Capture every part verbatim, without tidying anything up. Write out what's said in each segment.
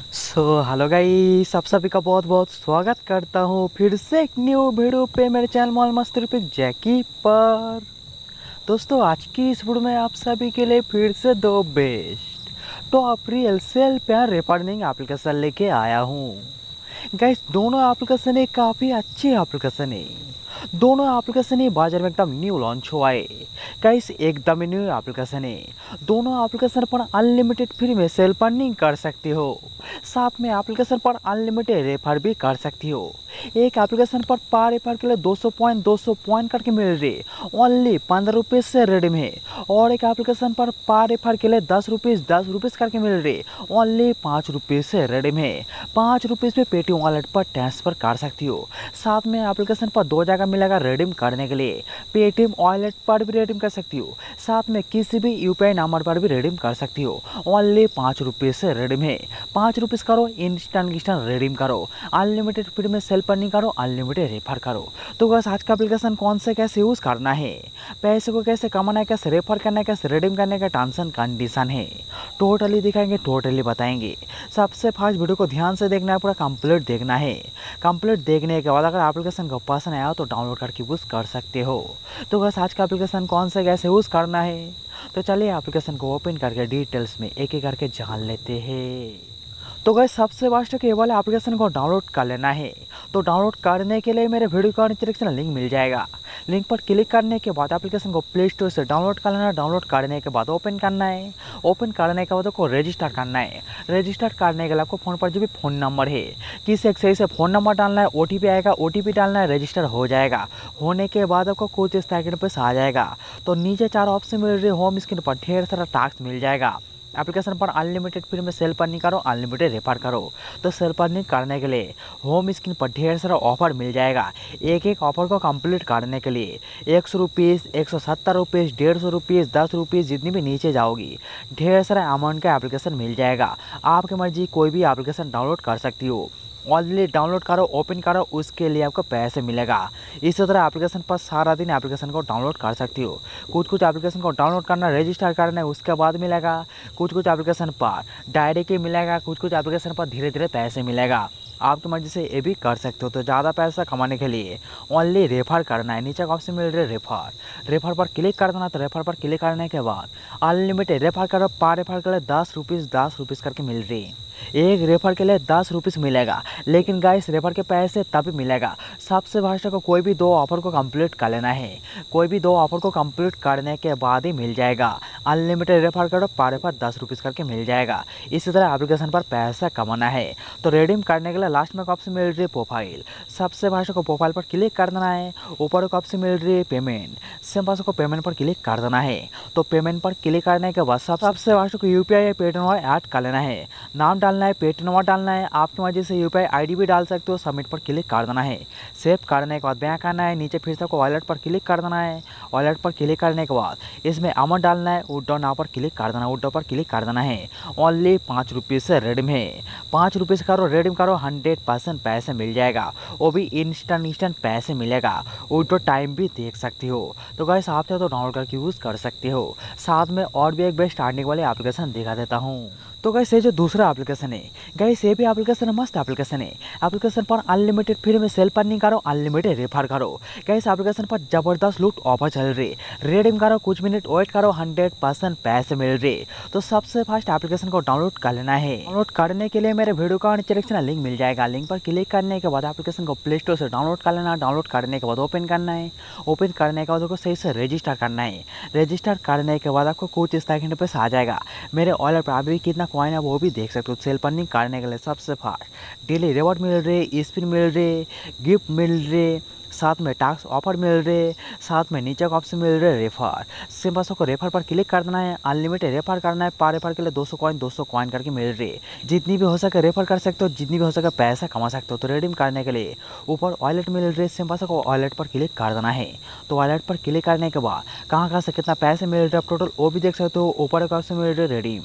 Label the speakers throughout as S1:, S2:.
S1: So hello guys, आप सभी का बहुत बहुत स्वागत करता हूँ फिर से एक न्यू वीडियो पे मेरे चैनल मॉल मस्त पे जैकी पर। दोस्तों, आज की इस वीडियो में आप सभी के लिए फिर से दो बेस्ट टॉप रियल सेल पे रेफरिंग एप्लीकेशन लेके आया हूँ। गाइस, दोनों एप्लीकेशन है काफ़ी अच्छी एप्लीकेशन है। दोनों एप्लीकेशन ही बाजार में एकदम न्यू लॉन्च हुआ है। गाइस, एकदम न्यू एप्लीकेशन है। दोनों एप्लीकेशन पर अनलिमिटेड फ्री में सेल अर्निंग कर सकते हो। साथ में एप्लीकेशन पर अनलिमिटेड रेफर भी कर सकती हो। एक एप्लीकेशन पर पर रेफर के लिए दो सौ पॉइंट दो सौ पॉइंट करके मिल रही ओनली पंद्रह रुपीज़ से रेडीम है। और एक एप्लीकेशन पर पर रेफर के लिए दस रुपीज़ दस रुपीज़ करके मिल रही ओनली पाँच रुपीज़ से रेडीम है। पाँच रुपीज़ पे पेटीएम वॉलेट पर ट्रांसफर कर सकती हो। साथ में एप्लीकेशन पर दो जगह मिलेगा रेडीम करने के लिए। पेटीएम वॉलेट पर भी रेडीम कर सकती हो, साथ में किसी भी यूपीआई नंबर पर भी रेडीम कर सकती हो। ओनली पाँच रुपीज़ से रेडीम है। पाँच रुपीज़ करो, इंस्टेंट इंस्टेंट रेडीम करो, अनलिमिटेड फ्री में सेल अर्निंग करो, अनलिमिटेड रेफर करो। तो बस आज का एप्लीकेशन कौन से कैसे यूज़ करना है, पैसे को कैसे कमाना है, कैसे रेफर करना है, कैसे रेडीम करने का टर्म्स एंड कंडीशन है, टोटली दिखाएंगे, टोटली बताएंगे। सबसे फास्ट वीडियो को ध्यान से देखना है, पूरा कंप्लीट देखना है। कंप्लीट देखने के बाद अगर एप्लीकेशन को पसंद आया तो डाउनलोड करके यूज़ कर सकते हो। तो बस आज का एप्लीकेशन कौन से कैसे यूज़ करना है, तो चलिए एप्लीकेशन को ओपन करके डिटेल्स में एक एक करके जान लेते हैं। तो गाइस, सबसे फास्ट के वाले एप्लीकेशन को डाउनलोड कर लेना है। तो डाउनलोड करने के लिए मेरे वीडियो का नीचे लिंक मिल जाएगा। लिंक पर क्लिक करने के बाद एप्लीकेशन को प्ले स्टोर से डाउनलोड कर लेना। डाउनलोड करने के बाद ओपन करना है। ओपन करने के बाद आपको रजिस्टर करना है। रजिस्टर करने के लिए आपको फ़ोन पर जो भी फ़ोन नंबर है, किसी एक सही से फ़ोन नंबर डालना है, ओ टी पी आएगा, ओ टी पी डालना है, रजिस्टर हो जाएगा। होने के बाद आपको कुछ इस सेकंड पे आ जाएगा। तो नीचे चार ऑप्शन मिल रही, होम स्क्रीन पर ढेर सारा टास्क मिल जाएगा। एप्लीकेशन पर अनलिमिटेड फ्री में सेल अर्निंग करो, अनलिमिटेड रेफर करो। तो सेल अर्निंग करने के लिए होम स्क्रीन पर ढेर सारा ऑफर मिल जाएगा। एक एक ऑफर को कंप्लीट करने के लिए एक सौ रुपीज़, एक सौ सत्तर रुपीज़, डेढ़ सौ रुपीज़, दस रुपीज़, जितनी भी नीचे जाओगी ढेर सारा अमाउंट का एप्लीकेशन मिल जाएगा। आपकी मर्जी कोई भी एप्लीकेशन डाउनलोड कर सकती हो। ऑनली डाउनलोड करो, ओपन करो, उसके लिए आपको पैसे मिलेगा। इसी तरह एप्लीकेशन पर सारा दिन एप्लीकेशन को डाउनलोड कर सकती हो। कुछ कुछ एप्लीकेशन को डाउनलोड करना, रजिस्टर करना है, उसके बाद मिलेगा। कुछ कुछ एप्लीकेशन पर डायरेक्ट ही मिलेगा, कुछ कुछ एप्लीकेशन पर धीरे धीरे पैसे मिलेगा। आपकी मर्जी से ये भी कर सकते हो। तो ज़्यादा पैसा कमाने के लिए ओनली रेफर करना है। नीचे का ऑप्शन मिल रहा है रेफर। रेफर पर क्लिक कर देना। तो रेफर पर क्लिक करने के बाद अनलिमिटेड रेफर करो। पर रेफर के लिए दस रुपीज़ दस रुपीज़ करके मिल रही है। एक रेफर के लिए दस रुपीज़ मिलेगा। लेकिन गाइस, रेफर के पैसे तभी मिलेगा सबसे फास्ट को कोई भी दो ऑफर को कंप्लीट कर लेना है। कोई भी दो ऑफर को कंप्लीट करने के बाद ही मिल जाएगा। अनलिमिटेड रेफर करो, पर रेफर दस रुपीज़ करके मिल जाएगा। इसी तरह एप्लीकेशन पर पैसा कमाना है। तो रिडीम करने के लिए लास्ट में ऑप्शन मिल रही है प्रोफाइल। सबसे फास्ट को प्रोफाइल पर क्लिक कर देना है। ऊपर एक ऑप्शन मिल रही है पेमेंट। सेम पास को पेमेंट पर क्लिक कर देना है। तो पेमेंट पर क्लिक करने के बाद सबसे फास्ट को यूपीआई या पेटीएम ऐड कर लेना है। नाम डालना है, पेटीएम नंबर डालना है, आपकी मर्जी से यूपीआई आईडी भी डाल सकते हो। सबमिट पर क्लिक कर देना है। सेव करने के बाद बैक आना है। नीचे फिर से आपको वॉलेट पर क्लिक कर देना है। वॉलेट पर क्लिक करने के बाद इसमें अमाउंट डालना है। विड्रॉ नाउ पर क्लिक कर देना है। विड्रॉ पर क्लिक कर देना है। ओनली पाँच रुपीज़ से रेडीम है। पाँच रुपीज़ करो, रेडीम करो, हंड्रेड परसेंट पैसे मिल जाएगा। वो भी इंस्टेंट इंस्टेंट पैसे मिलेगा। विड्रॉ टाइम भी देख सकती हो। तो गाइस, आप चाहे तो डाउनलोड करके यूज़ कर सकते हो। साथ में और भी एक बेस्ट अर्निंग वाले एप्लीकेशन दिखा देता हूँ। तो गाइस, ये जो दूसरा एप्लीकेशन है, गाइस ये भी एप्लीकेशन मस्त एप्लीकेशन है। एप्लीकेशन पर अनलिमिटेड फ्री में सेल अर्निंग करो, अनलिमिटेड रेफर करो। गाइस, एप्लीकेशन पर जबरदस्त लूट ऑफर चल रही। रेडीम करो, कुछ मिनट वेट करो, हंड्रेड परसेंट पैसे मिल रहे। तो सबसे फास्ट एप्लीकेशन को डाउनलोड कर लेना है। डाउनलोड करने के लिए मेरे वीडियो का नीचे लिंक मिल जाएगा। लिंक पर क्लिक करने के बाद एप्लीकेशन को प्ले स्टोर से डाउनलोड कर लेना। डाउनलोड करने के बाद ओपन करना है। ओपन करने के बाद आपको सही से रजिस्टर करना है। रजिस्टर करने के बाद आपको कुछ इस सेकंड पे आ जाएगा। मेरे वॉलेट पर अभी कितना कॉइन है वो भी देख सकते हो। सेल अर्निंग करने के लिए सबसे फास्ट डेली रिवॉर्ड मिल रहे, स्पिन मिल रहे, गिफ्ट मिल रहे, साथ में टास्क ऑफर मिल रहे, साथ में नीचे का ऑप्शन मिल रहे रेफर। सिंपल को रेफर पर क्लिक कर देना है। अनलिमिटेड रेफर करना है। पर रेफर के लिए दो सौ कॉइन दो सौ कॉइन करके मिल रहे। जितनी भी हो सके रेफर कर सकते हो, जितनी भी हो सके पैसा कमा सकते हो। तो रिडीम करने के लिए ऊपर वॉलेट मिल रहे, सिंपल को वॉलेट पर क्लिक कर देना है। तो वॉलेट पर क्लिक करने के बाद कहाँ कहाँ से कितना पैसे मिल रहे हैं टोटल वो भी देख सकते हो। ऊपर एक ऑप्शन मिल रहे रिडीम।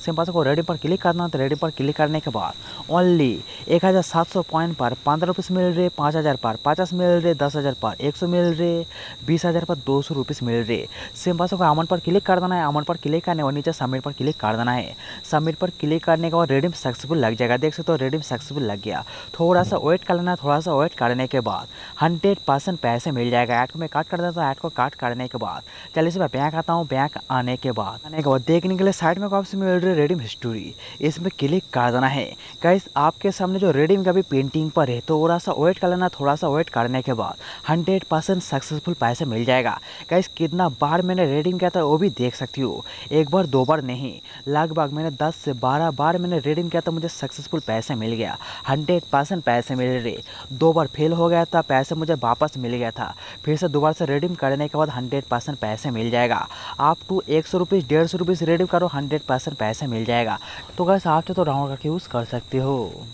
S1: सिंपल को रेडीम पर क्लिक करना है। तो रेडीम पर क्लिक करने के बाद ओनली एक हज़ार सात सौ पॉइंट पर पंद्रह रुपीस मिल रहे, पाँच हज़ार पर पचास मिल रहे, दस हज़ार पर एक सौ मिल रहे, बीस हज़ार पर दो सौ रुपीस मिल रहे। सिंपल को अमाउंट पर क्लिक कर देना है। अमाउंट पर क्लिक करने और नीचे सबमिट पर क्लिक कर देना है। सबमिट पर क्लिक करने के बाद रेडीम सक्सेसफुल लग जाएगा। देख सकते हो रेडीम सक्सेसफुल लग गया। थोड़ा सा वेट कर लेना। थोड़ा सा वेट करने के बाद हंड्रेड परसेंट पैसे मिल जाएगा। ऐड को मैं काट कर देता हूँ। ऐड को काट करने के बाद चलिए इस बैंक आता हूँ। बैंक आने के बाद आने के बाद देखने के लिए साइड में आपसे मिल रही है रेडीम हिस्ट्री, इसमें क्लिक कर देना है। गाइस आपके सामने जो रेडीम का भी पेंटिंग पर है, तो थोड़ा सा वेट कर लेना। थोड़ा सा वेट करने के बाद हंड्रेड परसेंट सक्सेसफुल पैसे मिल जाएगा। गाइस कितना बार मैंने रेडीम किया था वो भी देख सकती हो। एक बार दो बार नहीं, लगभग मैंने दस से बारह बार मैंने रेडीम किया था, मुझे सक्सेसफुल पैसे मिल गया। हंड्रेड परसेंट पैसे मिल रहे। दो बार फेल हो गया था, पैसे मुझे वापस मिल गया था। फिर से दोबारा से रेडीम करने के बाद हंड्रेड परसेंट पैसे मिल जाएगा। आप टू एक सौ रुपीज़ डेढ़ सौ रुपीज़ रेडीम करो, हंड्रेड परसेंट पैसे मिल जाएगा। तो गाइस आप तो डाउनलोड करके यूज़ कर सकते हो।